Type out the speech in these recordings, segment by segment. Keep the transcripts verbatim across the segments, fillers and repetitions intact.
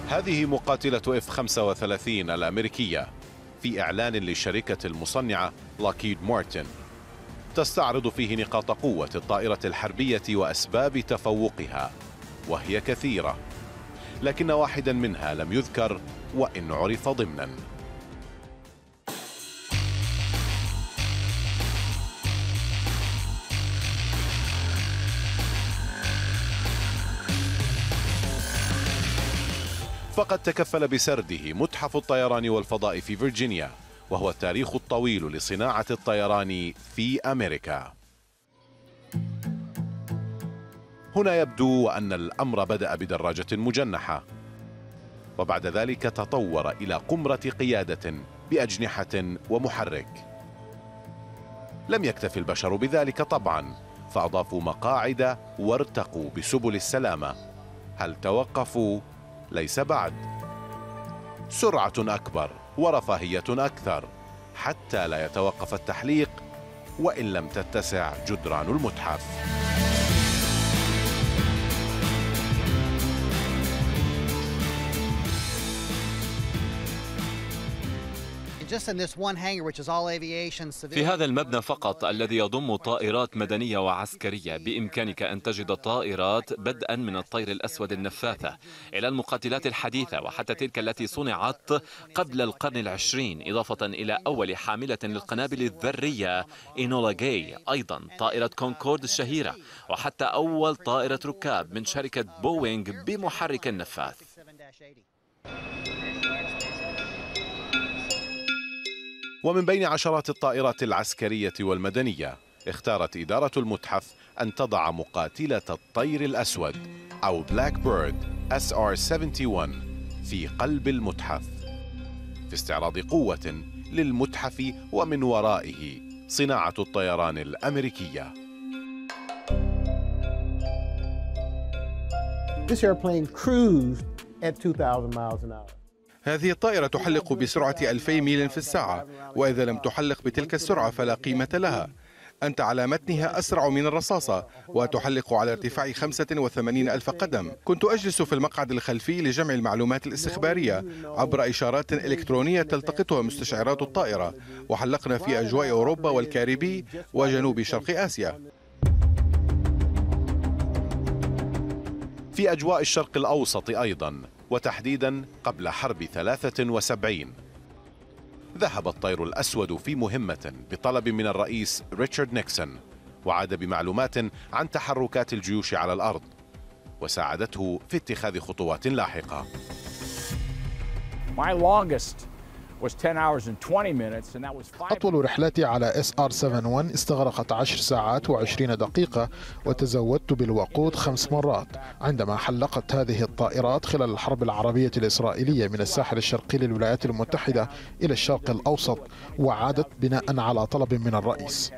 هذه مقاتلة إف خمسة وثلاثين الأمريكية في إعلان للشركة المصنعة لوكهيد مارتن، تستعرض فيه نقاط قوة الطائرة الحربية وأسباب تفوقها، وهي كثيرة، لكن واحدا منها لم يذكر وإن عرف ضمنا. فقد تكفل بسرده متحف الطيران والفضاء في فيرجينيا، وهو التاريخ الطويل لصناعة الطيران في أمريكا. هنا يبدو أن الأمر بدأ بدراجة مجنحة، وبعد ذلك تطور إلى قمرة قيادة بأجنحة ومحرك. لم يكتف البشر بذلك طبعا، فأضافوا مقاعد وارتقوا بسبل السلامة. هل توقفوا؟ ليس بعد. سرعة أكبر ورفاهية أكثر، حتى لا يتوقف التحليق وإن لم تتسع جدران المتحف. في هذا المبنى فقط الذي يضم طائرات مدنية وعسكرية بإمكانك أن تجد طائرات بدءا من الطير الأسود النفاثة إلى المقاتلات الحديثة وحتى تلك التي صنعت قبل القرن العشرين، إضافة إلى أول حاملة للقنابل الذرية إينولا جاي، أيضا طائرة كونكورد الشهيرة، وحتى أول طائرة ركاب من شركة بوينغ بمحرك النفاث. ومن بين عشرات الطائرات العسكرية والمدنية، اختارت إدارة المتحف أن تضع مقاتلة الطير الأسود أو بلاك بيرد إس آر سبعة وسبعين في قلب المتحف، في استعراض قوة للمتحف ومن ورائه صناعة الطيران الأمريكية. This airplane cruised at two thousand miles an hour. هذه الطائرة تحلق بسرعة ألفي ميل في الساعة، وإذا لم تحلق بتلك السرعة فلا قيمة لها. أنت على متنها أسرع من الرصاصة، وتحلق على ارتفاع خمسة وثمانين ألف قدم. كنت أجلس في المقعد الخلفي لجمع المعلومات الاستخبارية عبر إشارات إلكترونية تلتقطها مستشعرات الطائرة، وحلقنا في أجواء أوروبا والكاريبي وجنوب شرق آسيا. في أجواء الشرق الأوسط أيضا، وتحديدا قبل حرب ثلاثة وسبعين، ذهب الطير الأسود في مهمة بطلب من الرئيس ريتشارد نيكسون، وعاد بمعلومات عن تحركات الجيوش على الأرض، وساعدته في اتخاذ خطوات لاحقة. أطول رحلتي على إس آر سبعة وسبعين استغرقت عشر ساعات وعشرين دقيقة، وتزودت بالوقود خمس مرات. عندما حلقت هذه الطائرات خلال الحرب العربية الإسرائيلية من الساحل الشرقي للولايات المتحدة إلى الشرق الأوسط، وعادت بناء على طلب من الرئيس.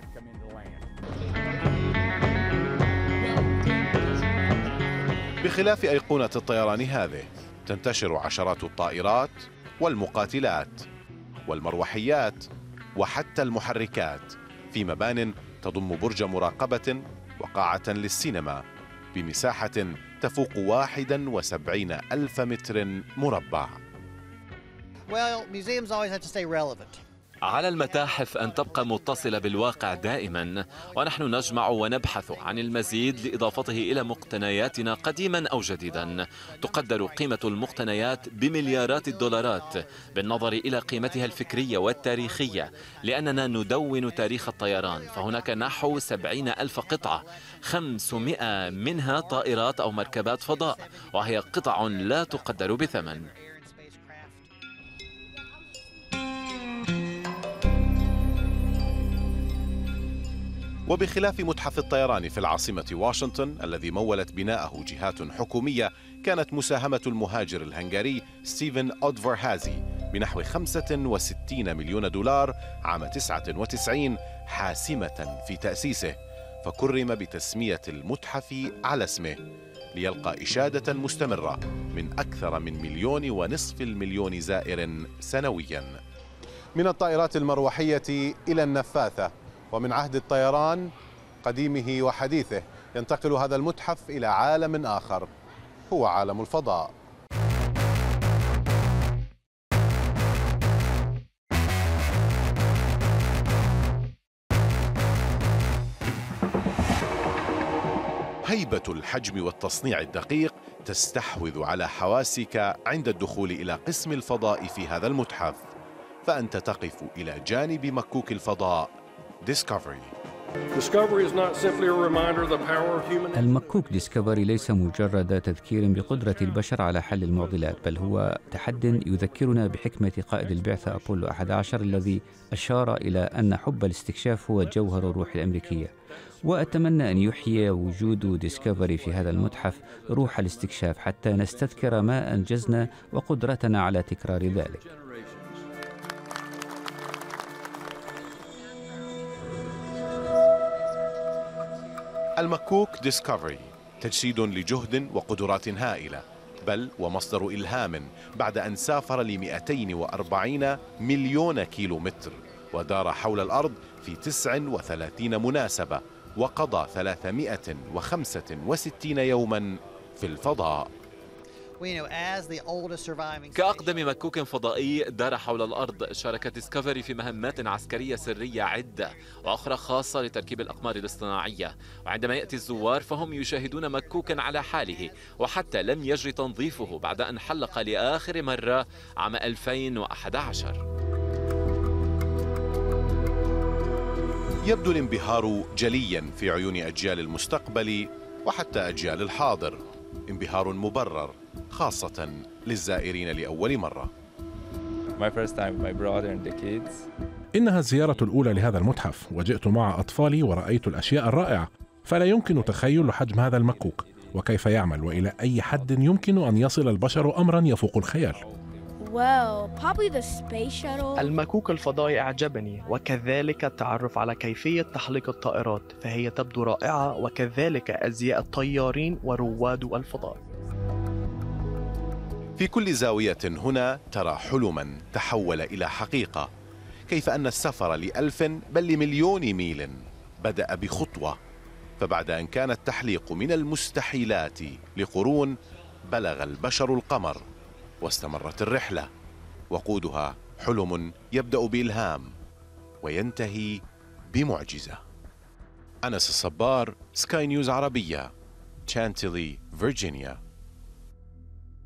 بخلاف أيقونة الطيران هذه، تنتشر عشرات الطائرات والمقاتلات والمروحيات وحتى المحركات في مبان تضم برج مراقبة وقاعة للسينما بمساحة تفوق واحدا وسبعين ألف متر مربع. على المتاحف أن تبقى متصلة بالواقع دائما، ونحن نجمع ونبحث عن المزيد لإضافته إلى مقتنياتنا قديما أو جديدا. تقدر قيمة المقتنيات بمليارات الدولارات بالنظر إلى قيمتها الفكرية والتاريخية، لأننا ندون تاريخ الطيران. فهناك نحو سبعين ألف قطعة، خمسمائة منها طائرات أو مركبات فضاء، وهي قطع لا تقدر بثمن. وبخلاف متحف الطيران في العاصمة واشنطن الذي مولت بناءه جهات حكومية، كانت مساهمة المهاجر الهنغاري ستيفن أودفارهازي بنحو خمسة وستين مليون دولار عام تسعة وتسعين حاسمة في تأسيسه، فكرم بتسمية المتحف على اسمه ليلقى إشادة مستمرة من أكثر من مليون ونصف المليون زائر سنويا. من الطائرات المروحية إلى النفاثة، ومن عهد الطيران قديمه وحديثه، ينتقل هذا المتحف إلى عالم آخر، هو عالم الفضاء. هيبة الحجم والتصنيع الدقيق تستحوذ على حواسك عند الدخول إلى قسم الفضاء في هذا المتحف، فأنت تقف إلى جانب مكوك الفضاء ديسكفري. المكوك ديسكفري ليس مجرد تذكير بقدرة البشر على حل المعضلات، بل هو تحد يذكرنا بحكمة قائد البعثة أبولو أحد عشر الذي أشار إلى أن حب الاستكشاف هو جوهر الروح الأمريكية. وأتمنى أن يحيي وجود ديسكفري في هذا المتحف روح الاستكشاف حتى نستذكر ما أنجزنا وقدرتنا على تكرار ذلك. المكوك ديسكفري تجسيد لجهد وقدرات هائلة، بل ومصدر إلهام بعد أن سافر ل مئتين وأربعين مليون كيلو متر ودار حول الأرض في تسع وثلاثين مناسبة وقضى ثلاثمئة وخمسة وستين يوما في الفضاء. كأقدم مكوك فضائي دار حول الأرض، شاركت ديسكفري في مهمات عسكرية سرية عدة وأخرى خاصة لتركيب الأقمار الاصطناعية. وعندما يأتي الزوار فهم يشاهدون مكوكا على حاله، وحتى لم يجري تنظيفه بعد أن حلق لآخر مرة عام ألفين وأحد عشر. يبدو الانبهار جليا في عيون أجيال المستقبل وحتى أجيال الحاضر، انبهار مبرر خاصة للزائرين لأول مرة. My first time with my brother and the kids. إنها الزيارة الأولى لهذا المتحف، وجئت مع أطفالي ورأيت الأشياء الرائعة، فلا يمكن تخيل حجم هذا المكوك وكيف يعمل وإلى أي حد يمكن أن يصل البشر أمرا يفوق الخيال. Well, probably the space shuttle. المكوك الفضائي أعجبني، وكذلك التعرف على كيفية تحليق الطائرات، فهي تبدو رائعة، وكذلك أزياء الطيارين ورواد الفضاء. في كل زاوية هنا ترى حلما تحول إلى حقيقة، كيف أن السفر لألف بل لمليون ميل بدأ بخطوة، فبعد أن كان التحليق من المستحيلات لقرون بلغ البشر القمر واستمرت الرحلة، وقودها حلم يبدأ بإلهام وينتهي بمعجزة. أنس الصبار، سكاي نيوز عربية، تشانتلي، فيرجينيا.